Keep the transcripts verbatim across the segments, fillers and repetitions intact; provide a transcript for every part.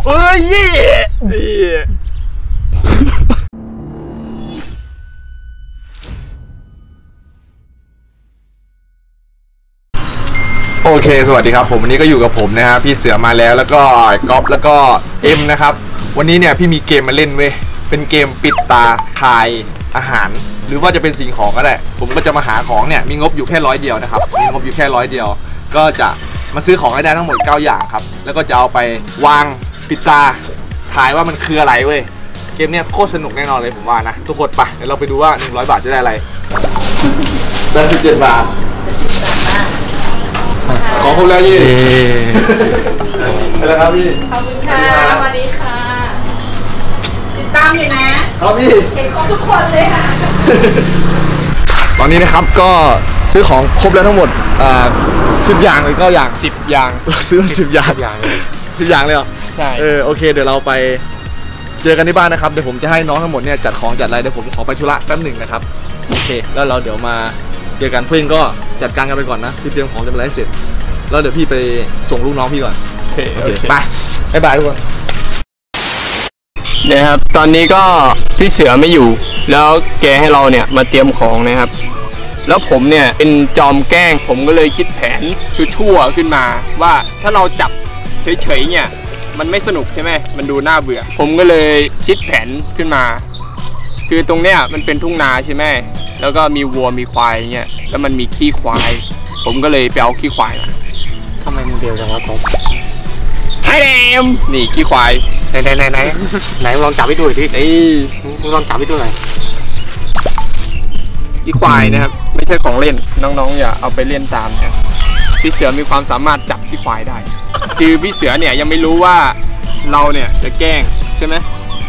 เอ้ยโอเคสวัสดีครับผมวันนี้ก็อยู่กับผมนะฮะพี่เสือมาแล้วแล้วก็ก๊อฟแล้วก็เอ็มนะครับวันนี้เนี่ยพี่มีเกมมาเล่นเว้ยเป็นเกมปิดตาทายอาหารหรือว่าจะเป็นสิ่งของก็ได้ผมก็จะมาหาของเนี่ยมีงบอยู่แค่ร้อยเดียวนะครับมีงบอยู่แค่ร้อยเดียวก็จะมาซื้อของให้ได้ทั้งหมดเก้าอย่างครับแล้วก็จะเอาไปวางปิดตาทายว่ามันคืออะไรเว้ยเกมเนี้ยโคตรสนุกแน่นอนเลยผมว่านะทุกคนไปเดี๋ยวเราไปดูว่าหนึ่งร้อยบาทจะได้อะไรได้สิบเจ็ดบาทขอครบแล้วยี่ไปแล้วครับพี่ขอบคุณค่ะสวัสดีค่ะติดตามอยู่นะครับพี่เห็นครบทุกคนเลยค่ะตอนนี้นะครับก็ซื้อของครบแล้วทั้งหมดอ่าสิบอย่างเลยก็อย่างสิบอย่างเราซื้อสิบอย่างสิบอย่างเลยเหรอใช่เออโอเคเดี๋ยวเราไปเจอกันที่บ้านนะครับเดี๋ยวผมจะให้น้องทั้งหมดเนี่ยจัดของจัดอะไรเดี๋ยวผมขอไปธุระแป๊บหนึ่งนะครับโอเคแล้วเราเดี๋ยวมาเจอกันเพื่อนก็จัดการกันไปก่อนนะพี่เตรียมของจะไปไล่เสร็จแล้วเดี๋ยวพี่ไปส่งลูกน้องพี่ก่อนโอเคโอเคไปบ๊ายบายทุกคนเนี่ยครับตอนนี้ก็พี่เสือไม่อยู่แล้วแกให้เราเนี่ยมาเตรียมของนะครับแล้วผมเนี่ยเป็นจอมแกล้งผมก็เลยคิดแผนชั่วๆขึ้นมาว่าถ้าเราจับเฉยๆเนี่ยมันไม่สนุกใช่ไหมมันดูน่าเบื่อผมก็เลยคิดแผนขึ้นมาคือตรงเนี้ยมันเป็นทุ่งนาใช่ไหมแล้วก็มีวัวมีควายเงี้ยแล้วมันมีขี้ควายผมก็เลยไปเอาขี้ควายมาทำไมมึงเดียวจังวะก๊อฟไอ้เดมนี่ขี้ควายไหนไหนไหนไหนไหนลองจับให้ดูหน่อยดิไอ้มึงลองจับให้ดูหน่อยขี้ควายนะครับไม่ใช่ของเล่นน้องๆอย่าเอาไปเล่นตามนะพี่เสือมีความสามารถจับขี้ควายได้คือพี่เสือเนี่ยยังไม่รู้ว่าเราเนี่ยจะแกล้งใช่ไหม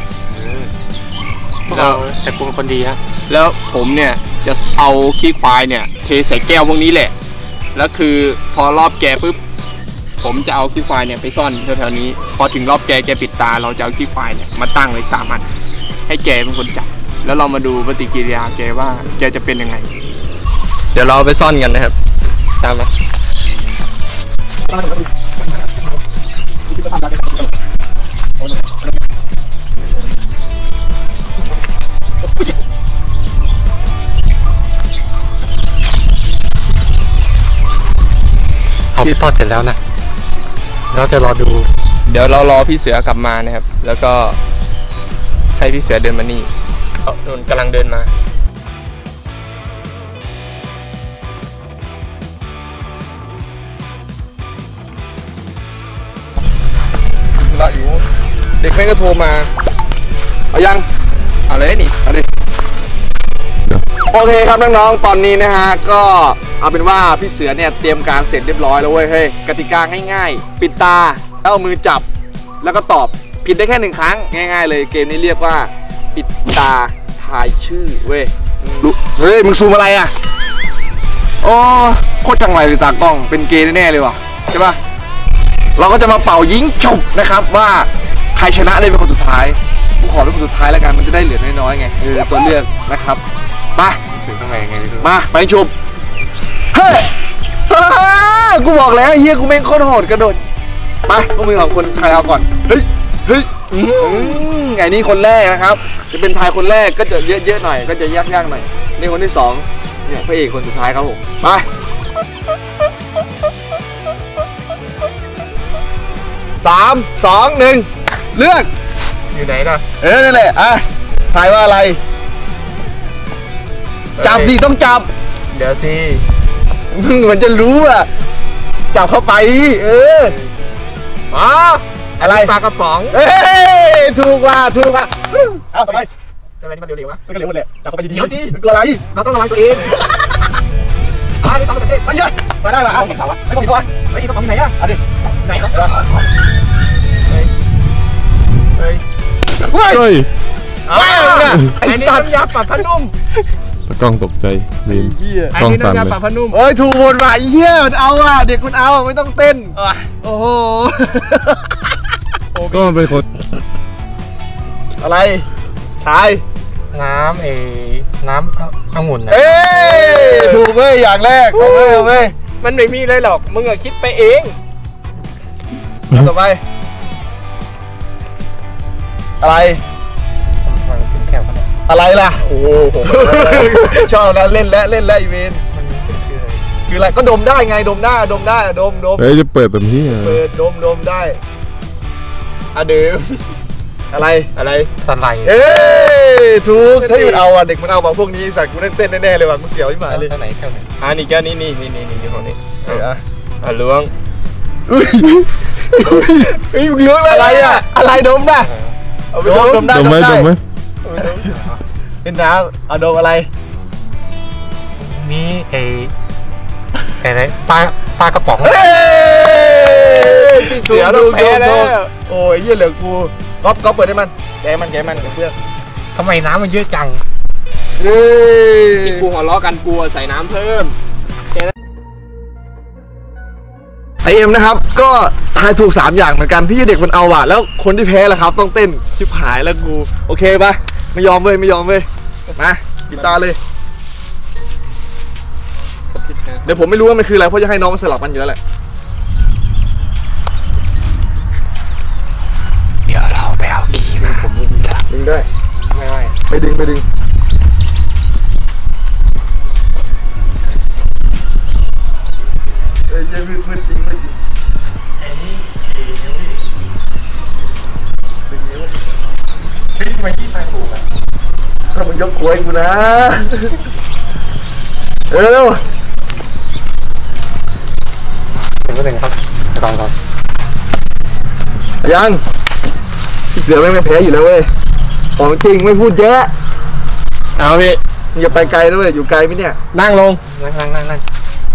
เราแต่กูเป็นคนดีฮะแล้วผมเนี่ยจะเอาขี้ควายเนี่ยเทใส่แก้วพวกนี้แหละแล้วคือพอรอบแกปุ๊บผมจะเอาขี้ควายเนี่ยไปซ่อนแถวๆนี้พอถึงรอบแกแกปิดตาเราจะเอาขี้ควายเนี่ยมาตั้งเลยสามอันให้แกเป็นคนจับแล้วเรามาดูปฏิกิริยาแกว่าแกจะเป็นยังไงเดี๋ยวเราไปซ่อนกันนะครับตามมาเอาพี่ซ่อนเสร็จแล้วนะเราจะรอดูเดี๋ยวเรารอพี่เสือกลับมานะครับแล้วก็ให้พี่เสือเดินมานี่เขาโดนกำลังเดินมาละอยู่เด็กแม่ก็โทรมาเอายังเอาเลยนี่เอาดิโอเคครับน้องๆตอนนี้นะฮะก็เอาเป็นว่าพี่เสือเนี่ยเตรียมการเสร็จเรียบร้อยแล้วเว้ยเฮ้ยกติกาง่ายๆปิดตาแล้วเอามือจับแล้วก็ตอบผิดได้แค่หนึ่งครั้งง่ายๆเลยเกมนี้เรียกว่าปิดตาทายชื่อเว้ยเฮ้ยมึงซูมอะไรอ่ะโอ้โคตรจังไรเลยตากล้องเป็นเกย์แน่ๆเลยว่ะใช่ปะเราก็จะมาเป่ายิงฉุบนะครับว่าใครชนะเลยเป็นคนสุดท้ายกูขอเป็นคนสุดท้ายแล้วกันมันจะได้เหลือน้อยๆไงเออตัวเลือกนะครับมาถึงตรงไหนไงมาไปฉุบเฮ้ยกูบอกแล้วเฮียกูแม่งโคตรโหดกระโดดไปพวกมึงเอาคนใครเอาก่อนเฮ้ยเฮ้ยไงนี่คนแรกนะครับจะเป็นทายคนแรกก็จะเยอะๆหน่อยก็จะยากๆหน่อยนี่คนที่สองเนี่ยพระเอกคนสุดท้ายครับผมไปสามสองหนึ่งเลือกอยู่ไหนล่ะเออนั่นแหละอ่ะทายว่าอะไรจับดิต้องจับเดี๋ยวสิมึงมันจะรู้อ่ะจับเข้าไปเอออ๋ออะไรปลากระป๋องเอ้ยถูกว่ะถูกว่ะเอาไปทำไมนี่มันเร็วๆวะมันก็เร็วหมดเลยจับเข้าไปดีๆเดี๋ยวสิกลัวอะไรเราต้องระวังตัวเองอ่าไปซ้อมกันเต้ไม่เยอะมาได้มาเอาเขาวะไม่ต้องมีตัวไอ้กระป๋องไหนอ่ะเอาดิไหนครับเฮ้ยเฮ้ยเฮ้ยไอ้สัตว์ยาปรับผ้านุ่มตะกล้องตกใจลีนกล้องสั่นเลยเอ้ยถูกหมดว่ะเฮียมันเอาอ่ะเด็กมันเอาไม่ต้องเต้นโอ้โหก็มันเป็นคนอะไรทายน้ำเอน้ำองุ่นนะเอ้ยถูกเว้ยอย่างแรกเอาเว้ยเอาเว้ยมันไม่มีเลยหรอกมึงอะคิดไปเองต่อไปอะไรทำไมถึงแก้วกันเนี่ยอะไรล่ะโอ้โหชอบนะเล่นแล้วเล่นแล้วอีเวนมันคืออะไรคืออะไรก็ดมได้ไงดมได้ดมได้ดมดมเฮ้ยจะเปิดแบบนี้เปิดดมดมได้อะดื่มอะไรอะไรสไลด์เอ้ยถูกถ้ามันเอาอ่ะเด็กมันเอาบางพวกนี้สัตว์กูเต้นเต้นแน่ๆเลยว่ะกูเสียวที่หมายเลยแก้วไหนแก้วไหนอ่านี่แก้วนี้นี่นี่นี่นี่ของนี้เอออ่ะอ่ะล้วงอุ้ยเฮ้ยมึงรู้อะไรอ่ะอะไรดมนะเอาไปดมดมได้ดดมมไหมได้ดมไหมเป็นน้ำเอาดมอะไรมีไอ้ไอ้อะไรปลาปลากระป๋องเฮ้ยพี่เสือต้องแพ้แล้วโอ้ยเยี่ยเหลือกูก๊อปก๊อปเปิดให้มันแกมันแกมันกับเพื่อนทำไมน้ำมันเยอะจังเฮ้ยที่กูหัวล้อกันกลัวใส่น้ำเพิ่มไอเอ็มนะครับก็ทายถูกสามอย่างเหมือนกันพี่เด็กมันเอาอ่ะแล้วคนที่แพ้ล่ะครับต้องเต้นชิบหายแล้วกูโอเคปะไม่ยอมเว้ยไม่ยอมเว้ยมากีตาร์เลยเดี๋ยวผมไม่รู้ว่ามันคืออะไรเพราะจะให้น้องมันสลับมันอยู่แล้วแหละเดี๋ยวเราไปเอาขี่มาผมมึนสลับดึงได้ไม่ไม่ไปดึงไปดึงเอ้ยยังมืดมืดจริงมืดจริงดึงนิ้วทำไมที่ทายถูกอ่ะถ้ามึงยกขวยกูนะเร็วถึงก็ถึงครับลองลองยังพี่เสือไม่ไม่แพ้อยู่แล้วเว้ยของจริงไม่พูดเยอะเอาพี่มึงอย่าไปไกลด้วยอยู่ไกลไหมเนี่ยนั่งลงนั่งนั่งนั่งนั่ง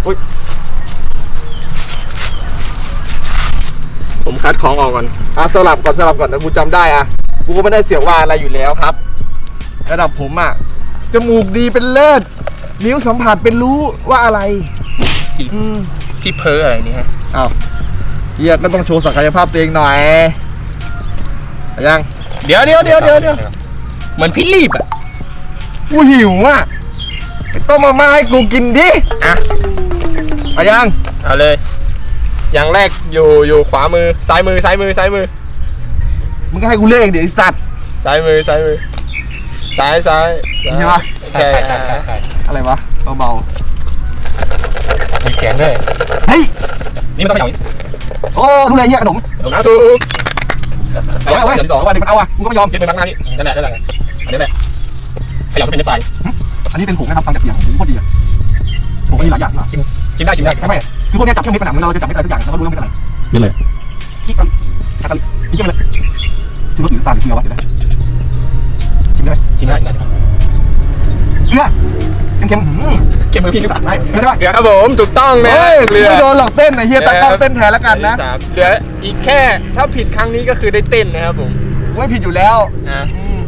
ผมคัดของออกก่อนอ่ะสลับก่อนสลับก่อนนะกูจำได้อ่ะกูก็ไม่ได้เสียว่าอะไรอยู่แล้วครับระดับผมอ่ะจมูกดีเป็นเลิศนิ้วสัมผัสเป็นรู้ว่าอะไรอืมพี่เพ้ออะไรนี่ฮะอ้าวเฮียก็ต้องโชว์ศักยภาพตัวเองหน่อยเอายังเดี๋ยวเดี๋ยวเดี๋ยวเดี๋ยวเดี๋ยวเหมือนพี่รีบอ่ะกูหิวอ่ะไปต้มมาม่าให้กูกินดิอ่ะเอายังเอาเลย อย่างแรกอยู่อยู่ขวามือซ้ายมือซ้ายมือซ้ายมือมึงก็ให้กูเลือกเองเดี๋ยวไอ้สัตว์ซ้ายมือซ้ายมือซ้ายซ้ายซ้ายใช่ปะใช่ใช่ใช่ใช่ใช่อะไรวะเบามีแขนด้วยๆเฮ้ยนี่มันต้องอย่างนี้โอ้ดูเลยเฮียขนมนะถูกเอาไว้เอาไว้เดี๋ยวที่สองเอาไว้เดี๋ยวมันเอาอ่ะกูก็ไม่ยอมยึดมือมักหน้านี่นั่นแหละนั่นแหละอันนี้แหละขยับจะเป็นเนื้อทรายอันนี้เป็นผงนะครับฟังจากเสียงผงโคตรดีอ่ะผงมันมีหลายอย่างนะชิมชิมได้ชิมได้ไม่ไม่คือพวกเนี้ยจับเครื่องเม็ดผนังเราจะจับไม่ได้ทุกอย่างเราก็รู้ว่าเป็นอะไรนี่อะไรขี้กันชากันนี่เข้มเลยชิมรสหรือน้ำตาลหรือเกลือวะเดี๋ยวนะชิมได้ไหมชิมได้ชิมได้เกลือเค็มๆอืมเก็บมือพี่ดีกว่าได้ไม่ใช่ปะเกลือครับผมถูกต้องนะเฮ้ยเกลือไม่โดนหลอกเต้นไอ้เฮียตากล้องเต้นแทนแล้วกันนะสามเหลืออีกแค่ถ้าผิดครั้งนี้ก็คือได้เต้นนะครับผมกูไม่ผิดอยู่แล้วอ่ะอืม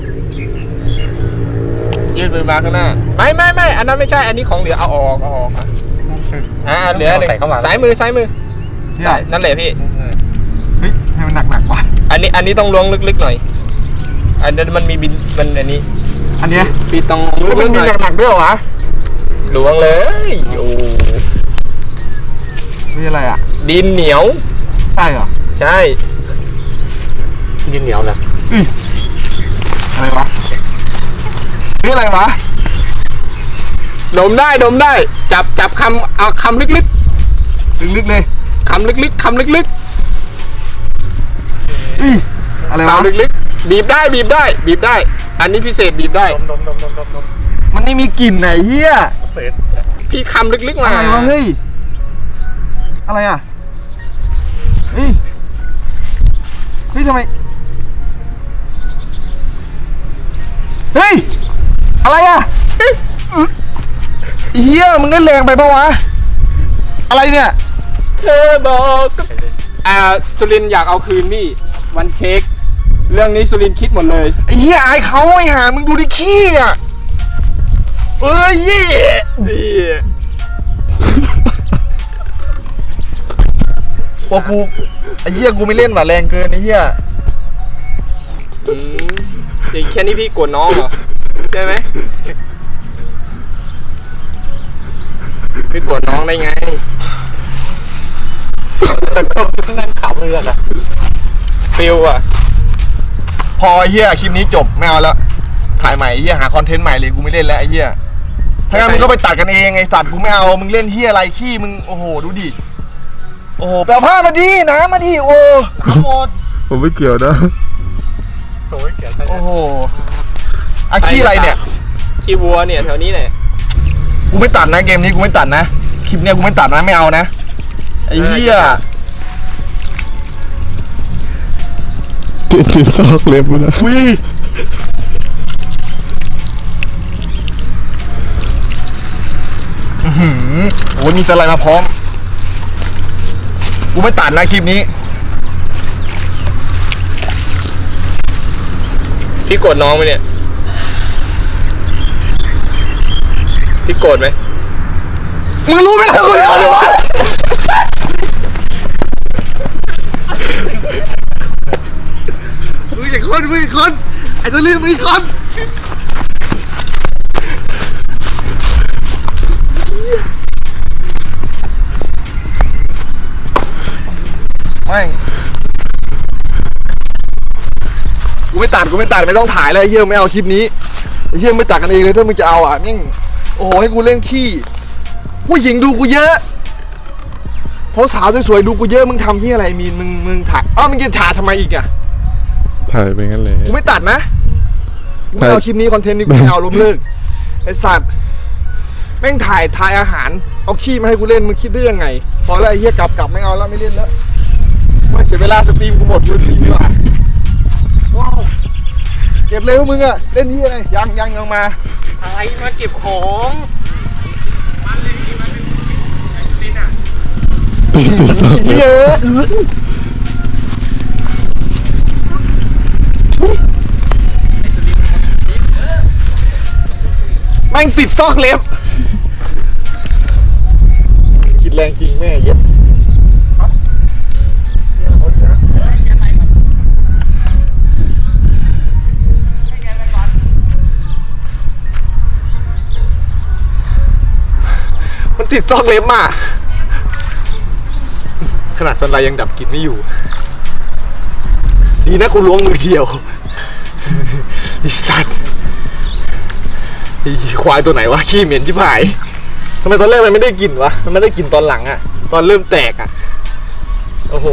ยืดมือมาข้างหน้าไม่ไม่ไม่อันนั้นไม่ใช่อันนี้ของเหลือเอาออกเอาออกอ่ะอ่าเหลือหนึ่งใส่เข้ามาซ้ายมือซ้ายมือเนี่ยใช่นั่นแหละพี่เฮ้ยให้มันหนักๆวะอันนี้อันนี้ต้องล้วงลึกๆหน่อย อันนั้นมันมีบินมันอันนี้อันเนี้ยพี่ต้องเฮ้ยลึมันกๆหมีน่อยหนักๆด้วยเหรอวะล้วงเลยโอ้นี่อะไรอ่ะดินเหนียวใช่เหรอใช่ดินเหนียวเลยอุ้ยอะไรวะนี่อะไรวะดมได้ดมได้ จับจับคำเอาคำลึกลึกๆเลยๆคำลึกๆคำลึกอุ้ยอะไรๆวะคำลึกๆบีบได้บีบได้ บีบได้ อันนี้พิเศษบีบได้ดมดมดมดมดมดมมันไม่มีกลิ่นไหนเฮียเปิดพี่คำลึกๆมาอะไรวะเฮ้ยอะไรอ่ะเฮ้ยเฮ้ยทำไมเฮ้ยอะไรอ่ะเฮียมึงได้แรงไปปะวะอะไรเนี่ยเธอบอกกับอ่าสุรินทร์อยากเอาคืนพี่วันเค้กเรื่องนี้สุรินทร์คิดหมดเลยไอ้เฮียอายเขาไอ้ห่ามึงดูดิขี้อ่ะเอ้ยเหี้ยนี่โอ้กูไอ้เหี้ยกูไม่เล่นว่ะแรงเกินไอ้เหี้ยอืมอีกแค่นี้พี่โกรธน้องเหรอใช่ไหมพี่โกรธน้องได้ไงแต่ก็นั่งขำเรือนะฟิลอ่ะพอไอ้เหี้ยคลิปนี้จบไม่เอาแล้วถ่ายใหม่ไอ้เหี้ยหาคอนเทนต์ใหม่เลยกูไม่เล่นแล้วไอ้เหี้ยถ้างั้นมึงก็ไปตัดกันเองไอ้สัตว์กูไม่เอามึงเล่นเหี้ยอะไรขี้มึงโอ้โหดูดิโอ้โหแปลผ้ามาดิน้ำมาดิโอ้น้ำหมดผมไม่เกี่ยวนะโอ้ยเกี่ยวใช่โอ้โหอะขี้อะไรเนี่ยขี้วัวเนี่ยแถวนี้แหละกูไม่ตัดนะเกมนี้กูไม่ตัดนะคลิปเนี้ยกูไม่ตัดนะไม่เอานะไอ้เหี้ยติดติดซอกเล็บนะอุ้ยอื้อหือโอ้ยมีสไลด์มาพร้อมกูไม่ตัดนะคลิปนี้พี่โกรธน้องไหมเนี่ยพี่โกรธไหมมึงรู้ไหมล่ะกูเอาเลยวะมึงอย่าคนมึงอย่าคนไอ้ตัวเรื่องมึงอย่าคนไม่กูไม่ตัดกูไม่ตัดไม่ต้องถ่ายเลยไอ้เฮียไม่เอาคลิปนี้ไอ้เฮียไม่ตัดกันเองเลยถ้ามึงจะเอาอ่ะนี่โอ้โหให้กูเล่นขี้ผู้หญิงดูกูเยอะสาวๆสวยๆดูกูเยอะมึงทำที่อะไรมีนมึงมึงถ่ายอ้าวมึงจะถ่ายทำไมอีกอ่ะถ่ายไปงั้นเลยกูไม่ตัดนะกูไม่เอาคลิปนี้คอนเทนต์นี้กูไม่เอาล้มเลิกไอ้สัตว์แม่งถ่ายถ่ายอาหารเอาขี้มาให้กูเล่นมึงคิดได้ยังไงพอแล้วไอ้เหี้ยกลับกลับไม่เอาแล้วไม่เล่นแล้วไม่เสียเวลาสตรีมกูหมดกูสตรีมดีกว่าว้าวเก็บเลยพวกมึงอะเล่นที่อะไรยังยังยังมาอะไรมาเก็บของติดติดซอกเล็บเยอะแม่งติดซอกเล็บกินแรงจริงแม่เย็บมันติดซอกเล็บอ่ะขนาดสไลด์ยังดับกลิ่นไม่อยู่ดีนะกูล้วงมือเดียวไอ้สัตว์ไอ้ควายตัวไหนวะขี้เหม็นที่ผายทำไมตอนแรกมันไม่ได้กลิ่นวะมันไม่ได้กลิ่นตอนหลังอะตอนเริ่มแตกอะโอ้โห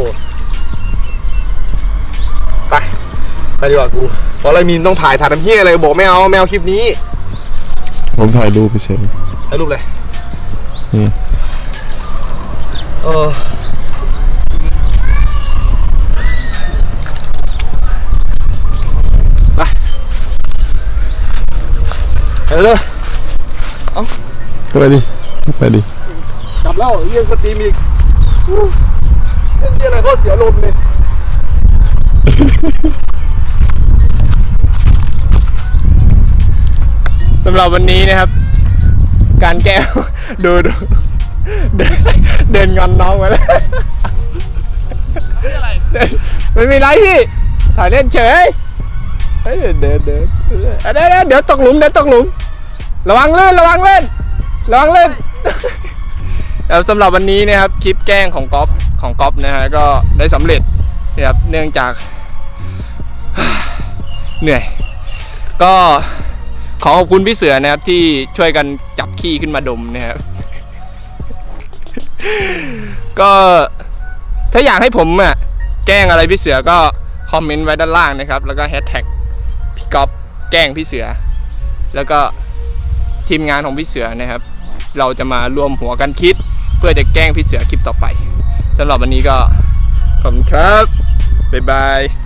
ไปไปดีกว่ากูเพราะอะไรมีนต้องถ่ายถ่ายทำเหี้ยอะไรบอกไม่เอาไม่เอาคลิปนี้ผมถ่ายรูปไปเฉยถ่ายรูปเลยนี่เออไปไปเลยเอ้าไปดิไปดิกลับแล้วเยี่ยงสตรีมอีกเล่นเยี่ยอะไรเพราะเสียลมเลยสำหรับวันนี้นะครับ การแก้ว ดูดูเดินเดินงอนน้องมาแล้วเดินไม่มีไรพี่ถ่ายเล่นเฉยเฮ้ยเดินเดินเดินเดี๋ยวเดี๋ยวตกหลุมเดี๋ยวตกหลุมระวังเล่นระวังเล่นระวังเล่นแล้วสำหรับวันนี้นะครับคลิปแกล้งของก๊อฟของก๊อฟนะฮะก็ได้สำเร็จนะครับเนื่องจาก เหนื่อยก็ขอขอบคุณพี่เสือนะครับที่ช่วยกันจับขี้ขึ้นมาดมนะครับ ก็ถ้าอยากให้ผมอ่ะแกล้งอะไรพี่เสือก็คอมเมนต์ไว้ด้านล่างนะครับแล้วก็แฮชแท็กพี่ก๊อฟแกล้งพี่เสือแล้วก็ทีมงานของพี่เสือนะครับเราจะมารวมหัวกันคิดเพื่อจะแกล้งพี่เสือคลิปต่อไปสำหรับวันนี้ก็ขอบคุณครับบ๊ายบาย